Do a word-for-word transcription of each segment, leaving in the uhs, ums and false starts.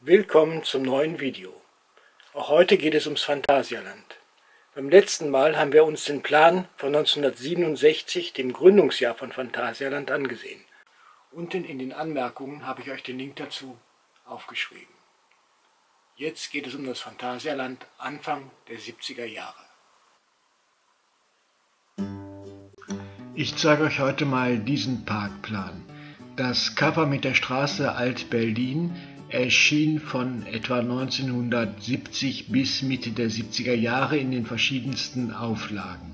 Willkommen zum neuen Video. Auch heute geht es ums Phantasialand. Beim letzten Mal haben wir uns den Plan von neunzehnhundertsiebenundsechzig, dem Gründungsjahr von Phantasialand, angesehen. Unten in den Anmerkungen habe ich euch den Link dazu aufgeschrieben. Jetzt geht es um das Phantasialand Anfang der siebziger Jahre. Ich zeige euch heute mal diesen Parkplan. Das Cover mit der Straße Alt-Berlin erschien von etwa neunzehnhundertsiebzig bis Mitte der siebziger Jahre in den verschiedensten Auflagen.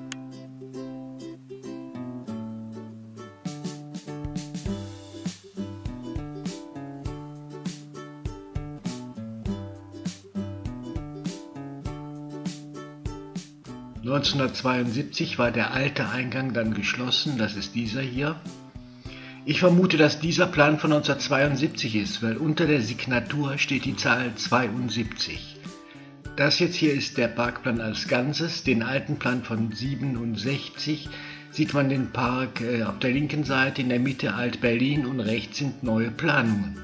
neunzehnhundertzweiundsiebzig war der alte Eingang dann geschlossen, das ist dieser hier. Ich vermute, dass dieser Plan von neunzehnhundertzweiundsiebzig ist, weil unter der Signatur steht die Zahl zweiundsiebzig. Das jetzt hier ist der Parkplan als Ganzes. Den alten Plan von siebenundsechzig sieht man den Park äh, auf der linken Seite, in der Mitte Alt-Berlin und rechts sind neue Planungen.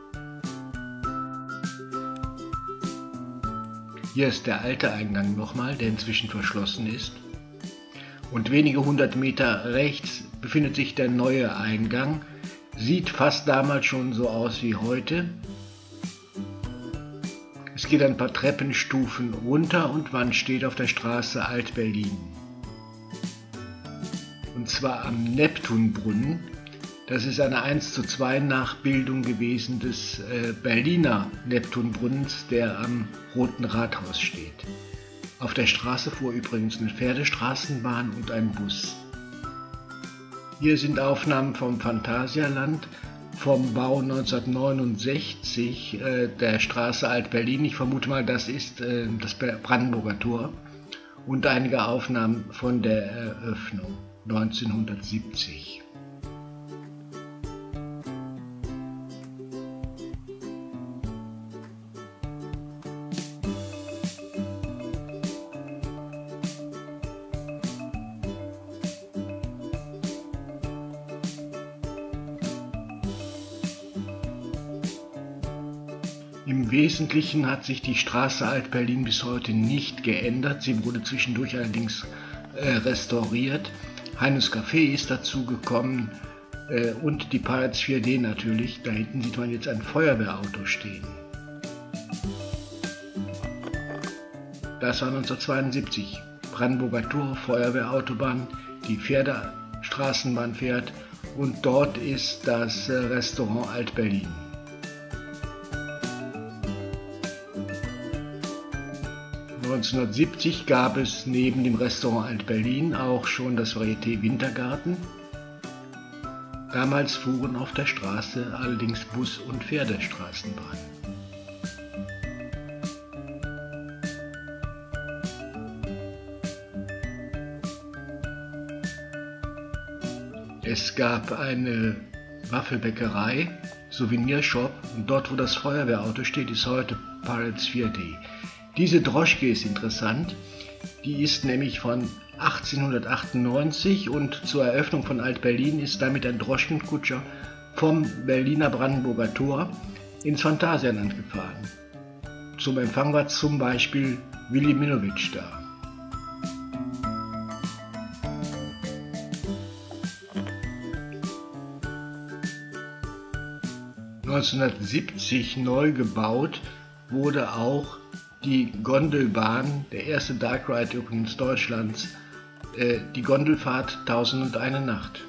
Hier ist der alte Eingang nochmal, der inzwischen verschlossen ist. Und wenige hundert Meter rechts befindet sich der neue Eingang. Sieht fast damals schon so aus wie heute. Es geht ein paar Treppenstufen runter und man steht auf der Straße Alt-Berlin. Und zwar am Neptunbrunnen. Das ist eine eins zu zwei Nachbildung gewesen des äh, Berliner Neptunbrunnens, der am Roten Rathaus steht. Auf der Straße fuhr übrigens eine Pferdestraßenbahn und ein Bus. Hier sind Aufnahmen vom Phantasialand, vom Bau neunzehnhundertneunundsechzig äh, der Straße Alt-Berlin. Ich vermute mal, das ist äh, das Brandenburger Tor. Und einige Aufnahmen von der Eröffnung neunzehnhundertsiebzig. Im Wesentlichen hat sich die Straße Alt-Berlin bis heute nicht geändert. Sie wurde zwischendurch allerdings äh, restauriert. Heines Café ist dazu gekommen äh, und die Pirates vier D natürlich. Da hinten sieht man jetzt ein Feuerwehrauto stehen. Das war neunzehnhundertzweiundsiebzig. Brandenburger Tor, Feuerwehrautobahn, die Pferdestraßenbahn fährt und dort ist das äh, Restaurant Alt-Berlin. neunzehnhundertsiebzig gab es neben dem Restaurant Alt-Berlin auch schon das Varieté Wintergarten. Damals fuhren auf der Straße allerdings Bus- und Pferdestraßenbahn. Es gab eine Waffelbäckerei, Souvenirshop und dort, wo das Feuerwehrauto steht, ist heute Pirates vier D. Diese Droschke ist interessant, die ist nämlich von achtzehnhundertachtundneunzig und zur Eröffnung von Alt-Berlin ist damit ein Droschkenkutscher vom Berliner Brandenburger Tor ins Phantasialand gefahren. Zum Empfang war zum Beispiel Willi Minowitsch da. neunzehnhundertsiebzig neu gebaut wurde auch die Gondelbahn, der erste Dark Ride übrigens Deutschlands, äh, die Gondelfahrt Tausendundeine Nacht.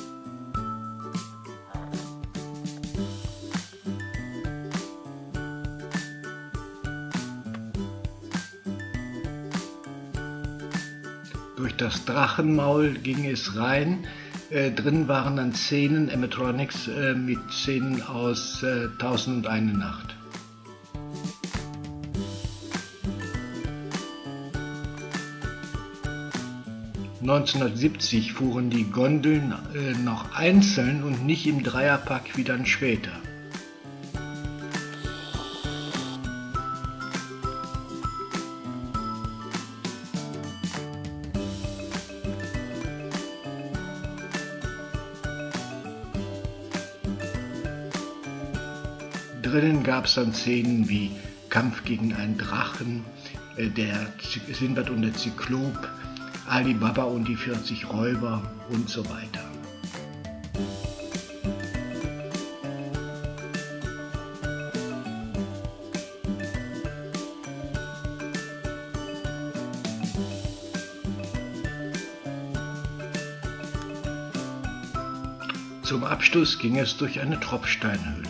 Durch das Drachenmaul ging es rein. Äh, drin waren dann Szenen, Animatronics äh, mit Szenen aus äh, Tausendundeine Nacht. neunzehnhundertsiebzig fuhren die Gondeln äh, noch einzeln und nicht im Dreierpack wie dann später. Drinnen gab es dann Szenen wie Kampf gegen einen Drachen, äh, der Sinbad und der Zyklop, Ali Baba und die vierzig Räuber und so weiter. Zum Abschluss ging es durch eine Tropfsteinhöhle.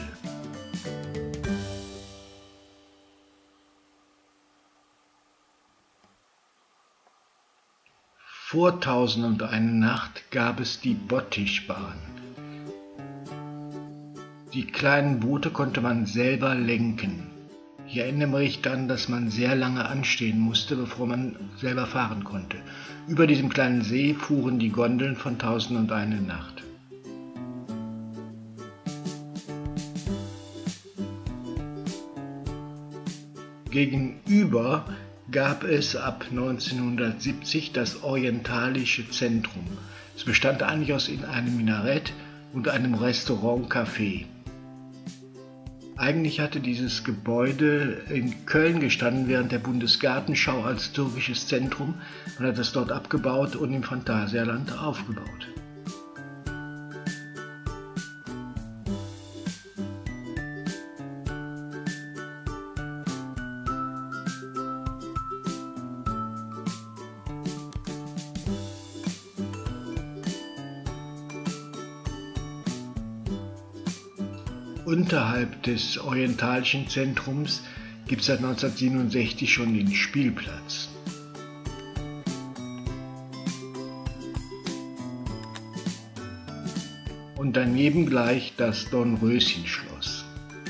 Vor Tausend und eine Nacht gab es die Bottichbahn. Die kleinen Boote konnte man selber lenken. Ich erinnere mich dann, dass man sehr lange anstehen musste, bevor man selber fahren konnte. Über diesem kleinen See fuhren die Gondeln von Tausend und eine Nacht. Gegenüber gab es ab neunzehnhundertsiebzig das Orientalische Zentrum. Es bestand eigentlich aus einem Minarett und einem Restaurant-Café. Eigentlich hatte dieses Gebäude in Köln gestanden während der Bundesgartenschau als türkisches Zentrum. Man hat es dort abgebaut und im Phantasialand aufgebaut. Unterhalb des Orientalischen Zentrums gibt es seit neunzehnhundertsiebenundsechzig schon den Spielplatz. Und daneben gleich das Dornröschenschloss.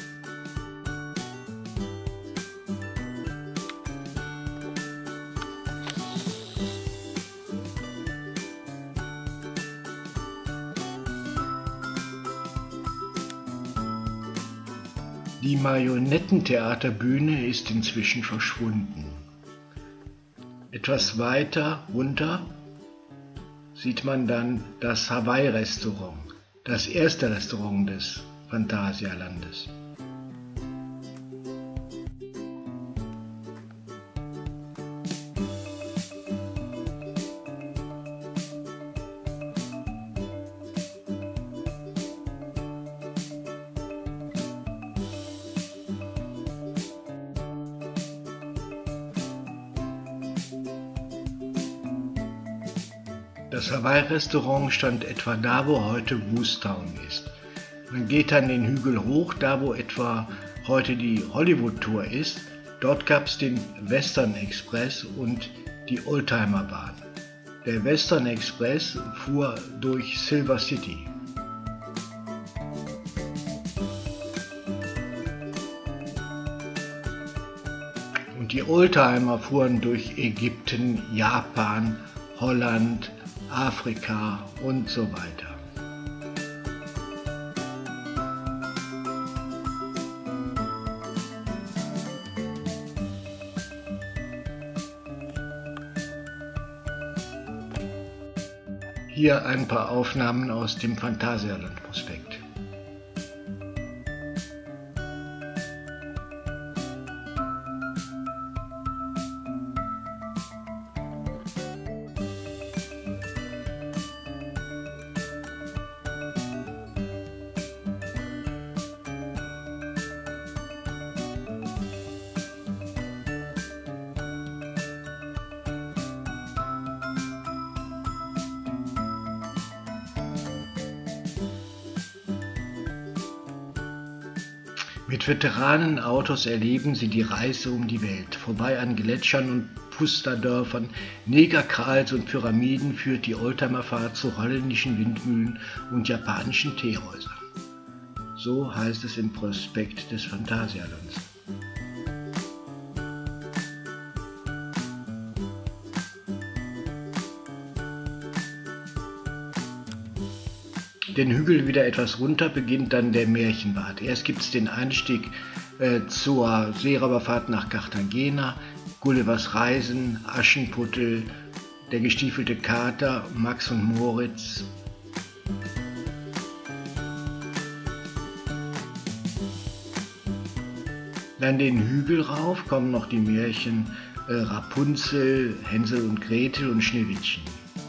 Die Marionettentheaterbühne ist inzwischen verschwunden. Etwas weiter runter sieht man dann das Hawaii-Restaurant, das erste Restaurant des Phantasialandes. Das Hawaii-Restaurant stand etwa da, wo heute Woostown ist. Man geht dann den Hügel hoch, da wo etwa heute die Hollywood-Tour ist. Dort gab es den Western Express und die Oldtimer-Bahn. Der Western Express fuhr durch Silver City. Und die Oldtimer fuhren durch Ägypten, Japan, Holland, Afrika und so weiter. Hier ein paar Aufnahmen aus dem Phantasialand-Prospekt. Mit Veteranenautos erleben sie die Reise um die Welt. Vorbei an Gletschern und Pusterdörfern, Negerkrals und Pyramiden führt die Oldtimerfahrt zu holländischen Windmühlen und japanischen Teehäusern. So heißt es im Prospekt des Phantasialands. Den Hügel wieder etwas runter beginnt dann der Märchenbad. Erst gibt es den Einstieg äh, zur Seeräuberfahrt nach Cartagena, Gullivers Reisen, Aschenputtel, der gestiefelte Kater, Max und Moritz. Dann den Hügel rauf kommen noch die Märchen äh, Rapunzel, Hänsel und Gretel und Schneewittchen.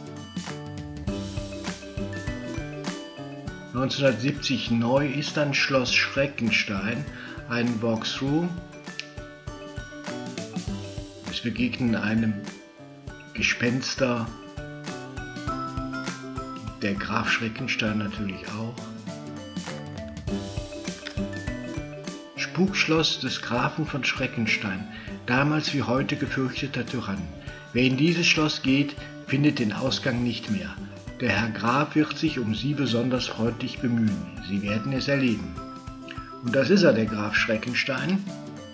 neunzehnhundertsiebzig neu ist dann Schloss Schreckenstein, ein Walkthrough. Es begegnen einem Gespenster, der Graf Schreckenstein natürlich auch. Spukschloss des Grafen von Schreckenstein, damals wie heute gefürchteter Tyrann. Wer in dieses Schloss geht, findet den Ausgang nicht mehr. Der Herr Graf wird sich um Sie besonders freundlich bemühen. Sie werden es erleben. Und das ist er, der Graf Schreckenstein.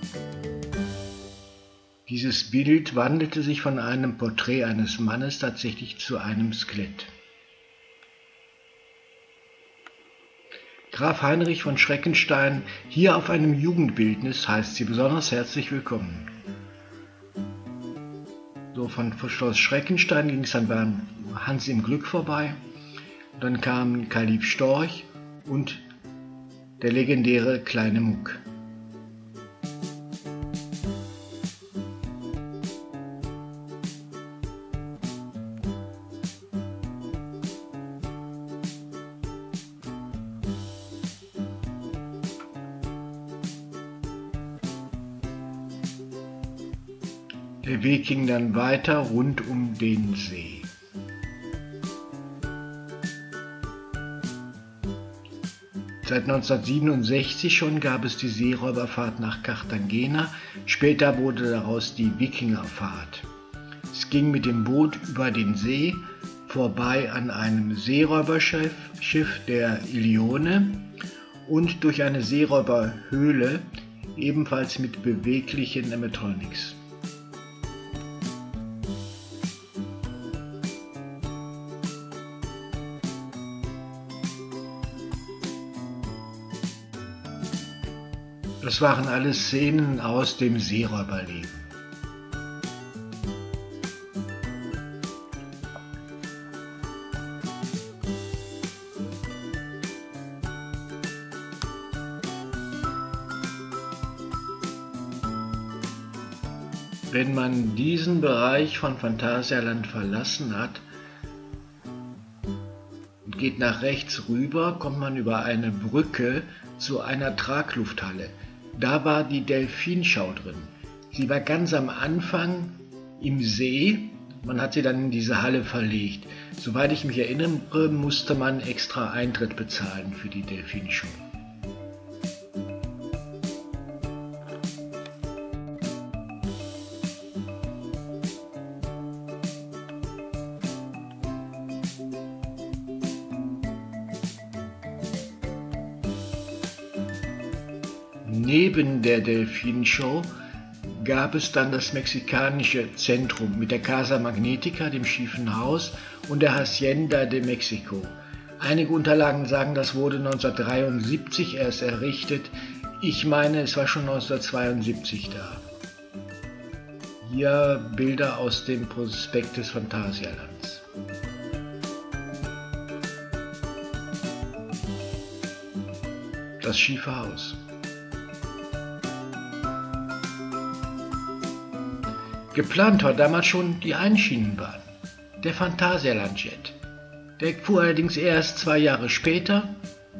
Dieses Bild wandelte sich von einem Porträt eines Mannes tatsächlich zu einem Skelett. Graf Heinrich von Schreckenstein, hier auf einem Jugendbildnis, heißt Sie besonders herzlich willkommen. So, von Schloss Schreckenstein ging es dann bei Hans im Glück vorbei. Dann kamen Karl Lieb Storch und der legendäre kleine Muck. Der Weg ging dann weiter rund um den See. Seit neunzehnhundertsiebenundsechzig schon gab es die Seeräuberfahrt nach Cartagena, später wurde daraus die Wikingerfahrt. Es ging mit dem Boot über den See, vorbei an einem Seeräuberschiff, Schiff der Ilione, und durch eine Seeräuberhöhle, ebenfalls mit beweglichen Animatronics. Das waren alles Szenen aus dem Seeräuberleben. Wenn man diesen Bereich von Phantasialand verlassen hat und geht nach rechts rüber, kommt man über eine Brücke zu einer Traglufthalle. Da war die Delfinschau drin. Sie war ganz am Anfang im See. Man hat sie dann in diese Halle verlegt. Soweit ich mich erinnere, musste man extra Eintritt bezahlen für die Delfinschau. Neben der Delfinshow gab es dann das mexikanische Zentrum mit der Casa Magnetica, dem schiefen Haus, und der Hacienda de Mexico. Einige Unterlagen sagen, das wurde neunzehnhundertdreiundsiebzig erst errichtet. Ich meine, es war schon neunzehnhundertzweiundsiebzig da. Hier Bilder aus dem Prospekt des Phantasialands. Das schiefe Haus. Geplant war damals schon die Einschienenbahn, der Phantasialand-Jet. Der fuhr allerdings erst zwei Jahre später.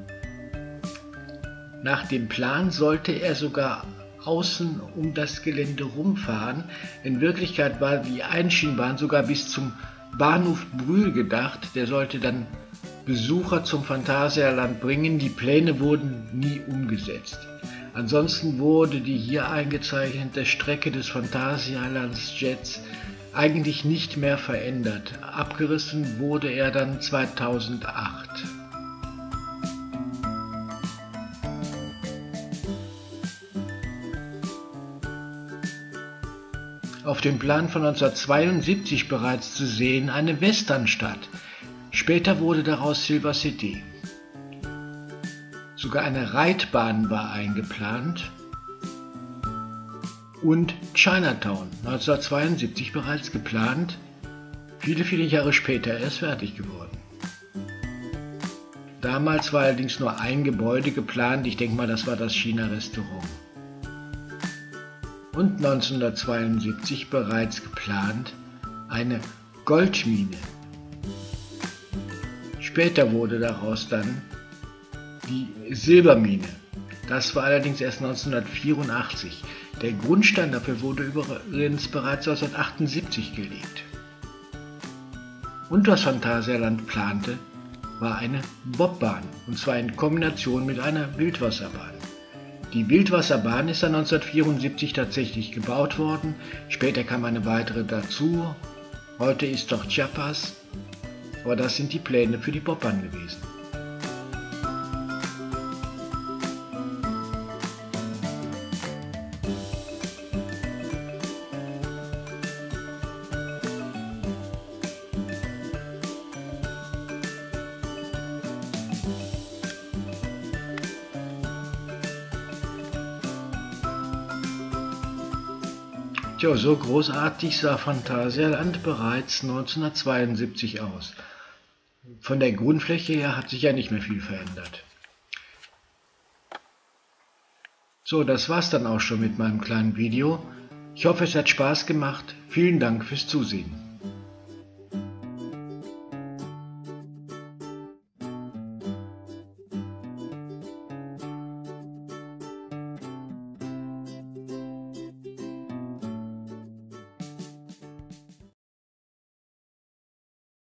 Nach dem Plan sollte er sogar außen um das Gelände rumfahren. In Wirklichkeit war die Einschienenbahn sogar bis zum Bahnhof Brühl gedacht. Der sollte dann Besucher zum Phantasialand bringen. Die Pläne wurden nie umgesetzt. Ansonsten wurde die hier eingezeichnete Strecke des Phantasialands-Jets eigentlich nicht mehr verändert. Abgerissen wurde er dann zweitausendacht. Auf dem Plan von neunzehnhundertzweiundsiebzig bereits zu sehen eine Westernstadt. Später wurde daraus Silver City. Sogar eine Reitbahn war eingeplant und Chinatown, neunzehnhundertzweiundsiebzig bereits geplant, viele, viele Jahre später erst fertig geworden. Damals war allerdings nur ein Gebäude geplant, ich denke mal, das war das China-Restaurant. und neunzehnhundertzweiundsiebzig bereits geplant eine Goldmine. Später wurde daraus dann die Silbermine. Das war allerdings erst neunzehnhundertvierundachtzig. Der Grundstein dafür wurde übrigens bereits neunzehnhundertachtundsiebzig gelegt. Und was Phantasialand plante, war eine Bobbahn, und zwar in Kombination mit einer Wildwasserbahn. Die Wildwasserbahn ist dann neunzehnhundertvierundsiebzig tatsächlich gebaut worden, später kam eine weitere dazu, heute ist doch Chiapas, aber das sind die Pläne für die Bobbahn gewesen. Tja, so großartig sah Phantasialand bereits neunzehnhundertzweiundsiebzig aus. Von der Grundfläche her hat sich ja nicht mehr viel verändert. So, das war's dann auch schon mit meinem kleinen Video. Ich hoffe, es hat Spaß gemacht. Vielen Dank fürs Zusehen.